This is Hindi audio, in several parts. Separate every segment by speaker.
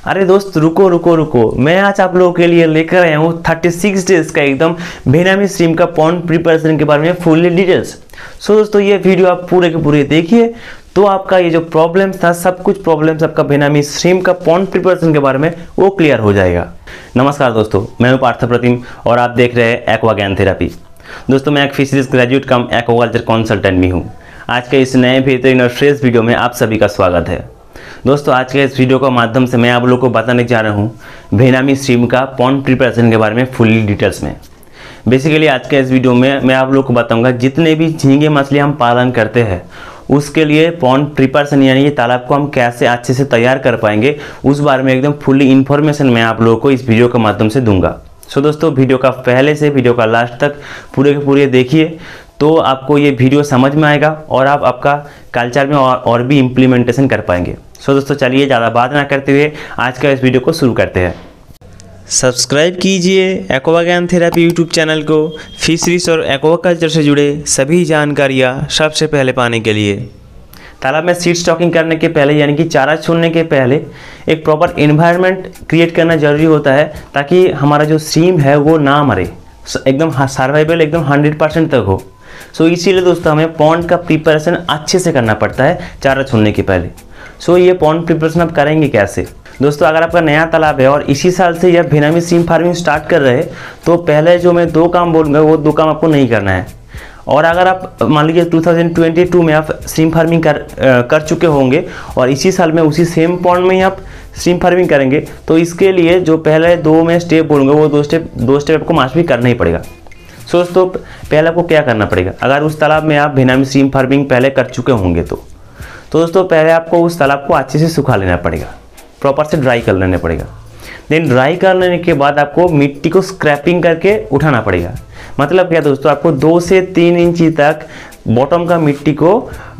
Speaker 1: अरे दोस्त रुको रुको रुको, मैं आज आप लोगों के लिए लेकर आया हूँ 36 डेज का एकदम बेनामी स्ट्रीम का पॉन्ड प्रिपरेशन के बारे में फुल्ली डिटेल्स। सो दोस्तों ये वीडियो आप पूरे के पूरे देखिए तो आपका ये जो प्रॉब्लम्स था सब कुछ प्रॉब्लम्स आपका बेनामी स्ट्रीम का पॉन्ड प्रिपरेशन के बारे में वो क्लियर हो जाएगा। नमस्कार दोस्तों, मैं हूँ पार्थ प्रतिम और आप देख रहे हैं एक्वा ज्ञान थेरेपी। दोस्तों मैं एक fisheries graduate cum aquaculture consultant भी हूँ। आज के इस नए बेहतरीन और फ्रेश वीडियो में आप सभी का स्वागत है। दोस्तों आज के इस वीडियो के माध्यम से मैं आप लोगों को बताने जा रहा हूँ बेनामी स्ट्रीम का पॉन्ड प्रिपरेशन के बारे में फुल्ली डिटेल्स में। बेसिकली आज के इस वीडियो में मैं आप लोगों को बताऊंगा जितने भी झींगे मछली हम पालन करते हैं उसके लिए पॉन्ड प्रिपरेशन यानी कि तालाब को हम कैसे अच्छे से तैयार कर पाएंगे उस बारे में एकदम फुल्ली इन्फॉर्मेशन मैं आप लोगों को इस वीडियो के माध्यम से दूंगा। सो दोस्तों वीडियो का पहले से वीडियो का लास्ट तक पूरे के पूरे देखिए तो आपको ये वीडियो समझ में आएगा और आप आपका कल्चर में और भी इम्प्लीमेंटेशन कर पाएंगे। सो दोस्तों चलिए ज़्यादा बात ना करते हुए आज का इस वीडियो को शुरू करते हैं। सब्सक्राइब कीजिए Aqua Gyan Therapy YouTube channel को फिशरीज और एक्वाकल्चर से जुड़े सभी जानकारियाँ सबसे पहले पाने के लिए। तालाब में सीड स्टॉकिंग करने के पहले यानी कि चारा छोड़ने के पहले एक प्रॉपर इन्वायरमेंट क्रिएट करना ज़रूरी होता है ताकि हमारा जो स्ट्रीम है वो ना मरे, एकदम सर्वाइवल एकदम 100% तक हो। सो इसीलिए दोस्तों हमें पॉन्ड का प्रिपरेशन अच्छे से करना पड़ता है चारा छोड़ने के पहले। सो ये पॉन्ड प्रिपरेशन आप करेंगे कैसे? दोस्तों अगर आपका नया तालाब है और इसी साल से यह बेनामी स्ट्रीम फार्मिंग स्टार्ट कर रहे हैं तो पहले जो मैं 2 काम बोलूँगा वो 2 काम आपको नहीं करना है। और अगर आप मान लीजिए 2022 में आप स्ट्रीम फार्मिंग कर चुके होंगे और इसी साल में उसी सेम पॉन्ड में ही आप स्ट्रीम फार्मिंग करेंगे तो इसके लिए जो पहले 2 मैं स्टेप बोलूँगा वो 2 स्टेप आपको मास्टर भी करना ही पड़ेगा। सो दोस्तों पहले आपको क्या करना पड़ेगा? अगर उस तालाब में आप बेनामी स्ट्रीम फार्मिंग पहले कर चुके होंगे तो दोस्तों पहले आपको उस तालाब को अच्छे से सुखा लेना पड़ेगा, प्रॉपर से ड्राई कर लेना पड़ेगा। देन ड्राई कर लेने के बाद आपको मिट्टी को स्क्रैपिंग करके उठाना पड़ेगा। मतलब क्या दोस्तों, आपको 2 से 3 इंची तक बॉटम का मिट्टी को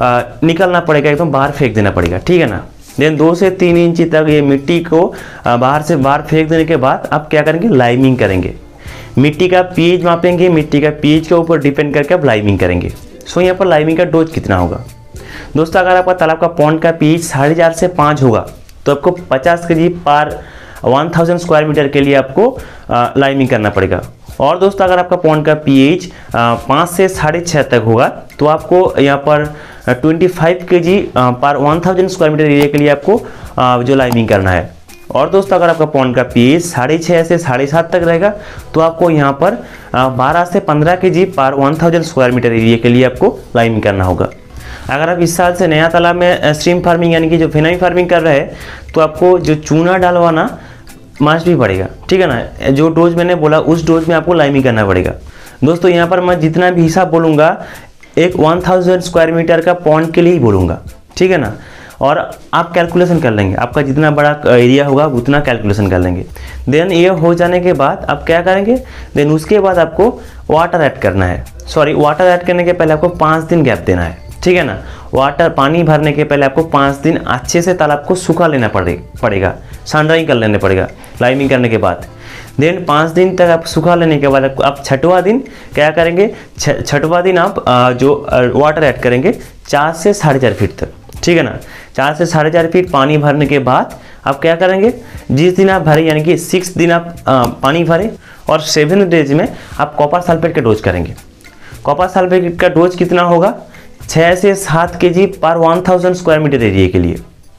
Speaker 1: निकलना पड़ेगा, एकदम बाहर फेंक देना पड़ेगा, ठीक है ना। देन 2 से 3 इंची तक ये मिट्टी को बाहर फेंक देने के बाद आप क्या करेंगे? लाइमिंग करेंगे। मिट्टी का पीएच मापेंगे, मिट्टी का पीएच के ऊपर डिपेंड करके आप लाइमिंग करेंगे। सो यहाँ पर लाइमिंग का डोज कितना होगा दोस्तों? अगर आपका तालाब का पॉन्ड का पीएच 4.5 से 5 होगा तो आपको 50 kg पर 1000 स्क्वायर मीटर के लिए आपको लाइमिंग करना पड़ेगा। और दोस्तों अगर आपका पॉन्ड का पीएच 5 से 6.5 तक होगा तो आपको यहाँ पर 25 kg पर 1000 स्क्वायर मीटर एरिया के लिए आपको जो लाइमिंग करना है। और दोस्तों अगर आपका पॉन्ड का पीएच 6.5 से 7.5 तक रहेगा तो आपको यहाँ पर 12 से 15 kg पर 1000 स्क्वायर मीटर एरिया के लिए आपको लाइमिंग करना होगा। अगर आप इस साल से नया तालाब में स्ट्रीम फार्मिंग यानी कि जो बेनामी फार्मिंग कर रहे हैं तो आपको जो चूना डालवाना मस्ट भी पड़ेगा, ठीक है ना। जो डोज मैंने बोला उस डोज में आपको लाइमिंग करना पड़ेगा। दोस्तों यहाँ पर मैं जितना भी हिसाब बोलूँगा एक 1000 स्क्वायर मीटर का पॉन्ड के लिए ही बोलूँगा, ठीक है ना। और आप कैलकुलेशन कर लेंगे, आपका जितना बड़ा एरिया होगा उतना कैलकुलेशन कर लेंगे। देन ये हो जाने के बाद आप क्या करेंगे? देन उसके बाद आपको वाटर ऐड करना है। वाटर ऐड करने के पहले आपको 5 दिन गैप देना है, ठीक है ना। पानी भरने के पहले आपको 5 दिन अच्छे से तालाब को सूखा लेना पड़ेगा, सनड्राइंग कर लेना पड़ेगा लाइमिंग करने के बाद। देन 5 दिन तक आप सूखा लेने के बाद आप 6वां दिन क्या करेंगे? 6वां दिन आप जो वाटर ऐड करेंगे 4 से 4.5 फीट तक, ठीक है ना। 4 से 4.5 फीट पानी भरने के बाद आप क्या करेंगे? जिस दिन आप भरे यानी कि 6 दिन आप पानी भरे और 7 डेज में आप कॉपर सल्फेट का डोज करेंगे। कॉपर सल्फेट का डोज कितना होगा? 6 से 7 kg पर 1000 स्क्वायर मीटर एरिया के लिए।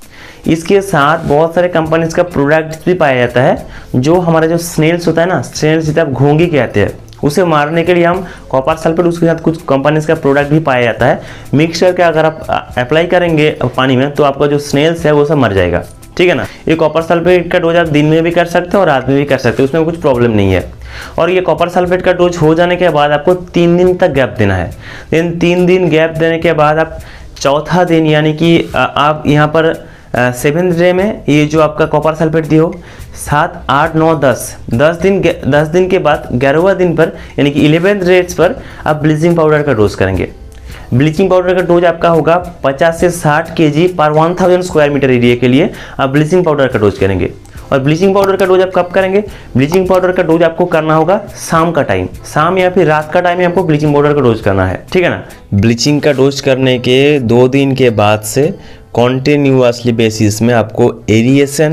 Speaker 1: इसके साथ बहुत सारे कंपनीज का प्रोडक्ट भी पाया जाता है जो हमारा जो स्नेल्स होता है ना, स्नेल्स जिसे आप घोंघी कहते हैं, उसे मारने के लिए हम कॉपर सल्फेट उसके साथ कुछ कंपनीज का प्रोडक्ट भी पाया जाता है। मिक्स करके अगर आप अप्लाई करेंगे पानी में तो आपका जो स्नेल्स है वो सब मर जाएगा, ठीक है ना। ये कॉपर सल्फेट का डोज आप दिन में भी कर सकते हैं और रात में भी कर सकते हैं, उसमें कुछ प्रॉब्लम नहीं है। और ये कॉपर सल्फेट का डोज हो जाने के बाद आपको 3 दिन तक गैप देना है। देन 3 दिन गैप देने के बाद आप 4था दिन यानी कि आप यहाँ पर 7th डे में ये जो आपका कॉपर सल्फेट दिए हो 7, 8, 9, 10 दिन के बाद 11वां दिन पर यानी कि 11th डेज पर आप ब्लीचिंग पाउडर का डोज करेंगे। ब्लीचिंग पाउडर का डोज आपका होगा 50 से 60 kg पर 1000 स्क्वायर मीटर एरिया के लिए आप ब्लीचिंग पाउडर का डोज करेंगे। और ब्लीचिंग पाउडर का डोज आप कब करेंगे? ब्लीचिंग पाउडर का डोज आपको करना होगा शाम का टाइम, शाम या फिर रात का टाइम में आपको ब्लीचिंग पाउडर का डोज करना है, ठीक है ना। ब्लीचिंग का डोज करने के 2 दिन के बाद से कॉन्टिन्यूअसली बेसिस में आपको एरिएशन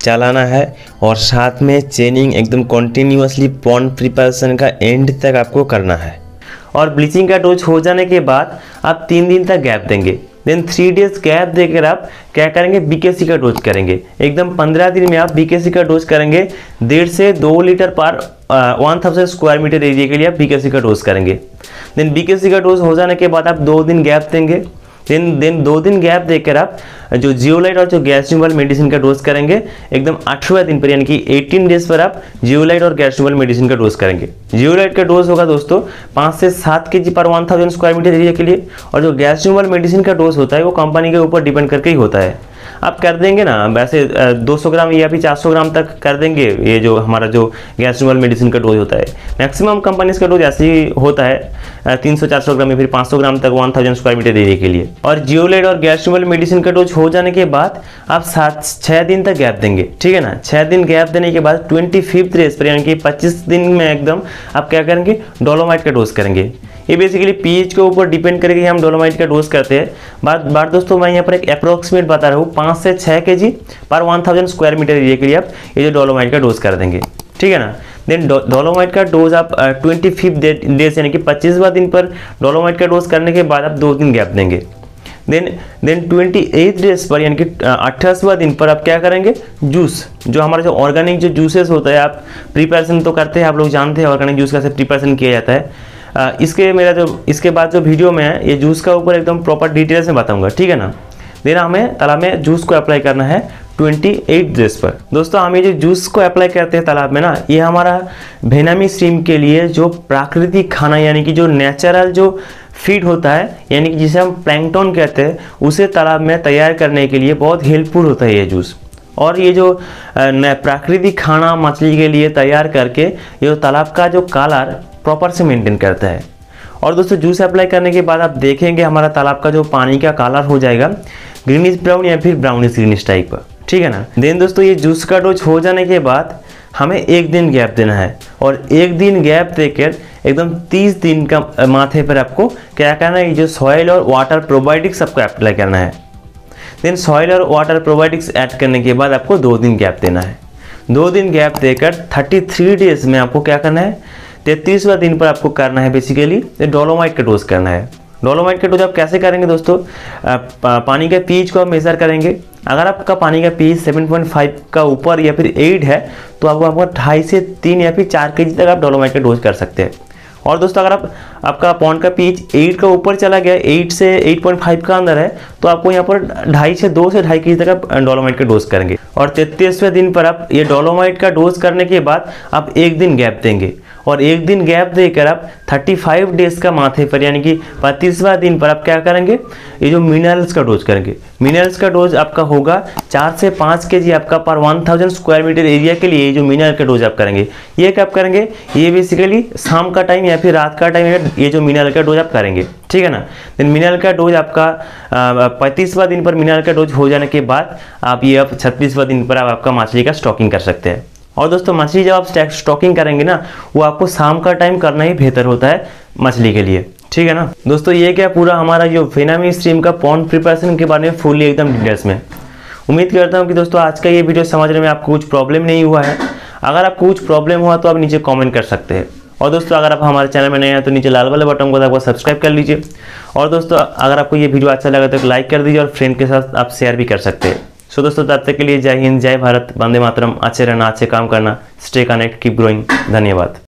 Speaker 1: चलाना है और साथ में चेनिंग एकदम कंटिन्यूअसली पॉन्ड प्रिपरेशन का एंड तक आपको करना है। और ब्लीचिंग का डोज हो जाने के बाद आप 3 दिन तक गैप देंगे। देन 3 डेज गैप देकर आप क्या करेंगे, बीकेसी का डोज करेंगे। एकदम 15 दिन में आप बीकेसी का डोज करेंगे। 1.5 से 2 लीटर पर 1000 स्क्वायर मीटर एरिया के लिए आप बीकेसी का डोज करेंगे। देन बीकेसी का डोज हो जाने के बाद आप 2 दिन गैप देंगे। देन 2 दिन गैप देकर आप जो जियोलाइट और जो गैस्ट्रिमल मेडिसिन का डोज करेंगे एकदम 18वें दिन पर, यानी कि 18 डेज पर आप जियोलाइट और गैस्ट्रिमल मेडिसिन का डोज करेंगे। जियोलाइट का डोज होगा दोस्तों 5 से 7 kg पर 1000 स्क्वायर मीटर एरिया के लिए, और जो गैस्ट्रिमल मेडिसिन का डोज होता है वो कंपनी के ऊपर डिपेंड करके ही होता है। आप कर देंगे ना वैसे 200 ग्राम या फिर 400 ग्राम तक कर देंगे। ये जो हमारा जो गैस्ट्रिमल मेडिसिन का डोज होता है, मैक्सिमम कंपनीज का डोज ऐसे ही होता है 300-400 ग्राम या फिर 500 ग्राम तक 1000 स्क्वायर मीटर एरिया के लिए। और जियोलाइट और गैस्ट्रिमल मेडिसिन का डोज हो जाने के बाद आप 6 दिन तक गैप देंगे, ठीक है ना। 6 दिन गैप देने के बाद 25th डेज पर, यानी कि 25 दिन में एकदम आप क्या करेंगे, डोलोमाइट का डोज करेंगे। ये बेसिकली पीएच के ऊपर डिपेंड करके हम डोलोमाइट का डोज करते हैं। बात दोस्तों मैं यहाँ पर एक अप्रोक्सीमेट बता रहा हूँ, 5 से 6 kg पर 1000 स्क्वायर मीटर एरिया के लिए आप ये जो डोलोमाइट का डोज कर देंगे, ठीक है ना। देन डोलोमाइट का डोज आप 25th डेज यानी कि 25वां दिन पर डोलोमाइट का डोज करने के बाद आप 2 दिन गैप देंगे। देन 28 डेज पर, यानी कि 28वां दिन पर आप क्या करेंगे, जूस, जो हमारा जो ऑर्गेनिक जो जूसेस होता है आप प्रिपरेशन तो करते हैं, आप लोग जानते हैं ऑर्गेनिक जूस कैसे प्रिपरेशन किया जाता है। इसके बाद जो वीडियो में है ये जूस का ऊपर एकदम प्रॉपर डिटेल्स में बताऊंगा, ठीक है ना। देन हमें तालाब में जूस को अप्लाई करना है 28 डेज पर। दोस्तों हम ये जो जूस को अप्लाई करते हैं तालाब में ना, ये हमारा भेनामी श्रिम्प के लिए जो प्राकृतिक खाना यानी कि जो नेचुरल जो फीड होता है, यानी कि जिसे हम प्लैंकटन कहते हैं, उसे तालाब में तैयार करने के लिए बहुत हेल्पफुल होता है ये जूस। और ये जो प्राकृतिक खाना मछली के लिए तैयार करके ये तालाब का जो कलर प्रॉपर से मेंटेन करता है। और दोस्तों जूस अप्लाई करने के बाद आप देखेंगे हमारा तालाब का जो पानी का कलर हो जाएगा ग्रीनिश ब्राउन या फिर ब्राउनिश ग्रीनिश टाइप का, ठीक है ना। देन दोस्तों ये जूस का डोज हो जाने के बाद हमें 1 दिन गैप देना है, और 1 दिन गैप देकर एकदम 30 दिन का माथे पर आपको क्या करना है, ये जो सॉइल और वाटर प्रोबायोटिक्स आपको अप्लाई करना है। देन सॉइल और वाटर प्रोबायोटिक्स ऐड करने के बाद आपको 2 दिन गैप देना है। 2 दिन गैप देकर 33 डेज में आपको क्या करना है, 33वां दिन पर आपको करना है बेसिकली डोलोमाइट का डोज करना है। डोलोमाइट का डोज आप कैसे करेंगे दोस्तों, पानी का पीएच को आप मेजर करेंगे। अगर आपका पानी का पीएच 7.5 का ऊपर या फिर 8 है तो आपको 2.5 से 3 या फिर 4 kg तक आप डोलोमाइट का डोज कर सकते हैं। और दोस्तों अगर आपका पॉन्ड का पीएच 8 का ऊपर चला गया, 8 से 8.5 का अंदर है, तो आपको यहाँ पर 2.5 से 2.5 kg तक आप डोलोमाइट का डोज करेंगे। और 33वें दिन पर आप ये डोलोमाइट का डोज करने के बाद आप 1 दिन गैप देंगे, और 1 दिन गैप देकर आप 35 डेज का माथे पर, यानी कि 35वां दिन पर आप क्या करेंगे, ये जो मिनरल्स का डोज करेंगे। मिनरल्स का डोज आपका होगा 4 से 5 kg आपका पर 1000 स्क्वायर मीटर एरिया के लिए जो मिनरल का डोज आप करेंगे। ये कब करेंगे, ये बेसिकली शाम का टाइम या फिर रात का टाइम ये जो मिनरल का डोज आप करेंगे, ठीक है ना। देन मिनरल का डोज आपका 35वां दिन पर मिनरल का डोज हो जाने के बाद आप ये अब 36वां दिन पर आप आपका मछली का स्टॉकिंग कर सकते हैं। और दोस्तों मछली जब आप स्टॉकिंग करेंगे ना, वो आपको शाम का टाइम करना ही बेहतर होता है मछली के लिए, ठीक है ना। दोस्तों ये क्या पूरा हमारा जो भेनामी श्रिम्प का पॉन्ड प्रिपरेशन के बारे में फुल्ली एकदम डिटेल्स में। उम्मीद करता हूँ कि दोस्तों आज का ये वीडियो समझने में आपको कुछ प्रॉब्लम नहीं हुआ है। अगर आपको कुछ प्रॉब्लम हुआ तो आप नीचे कॉमेंट कर सकते हैं। और दोस्तों अगर आप हमारे चैनल में नए हैं तो नीचे लाल वाले बटन को दबाकर सब्सक्राइब कर लीजिए। और दोस्तों अगर आपको ये वीडियो अच्छा लगा तो लाइक कर दीजिए, और फ्रेंड के साथ आप शेयर भी कर सकते हैं। सो दोस्तों तब तक के लिए जय हिंद, जय भारत, वंदे मातरम। अच्छे रहना, अच्छे काम करना, स्टे कनेक्ट, कीप ग्रोइंग। धन्यवाद।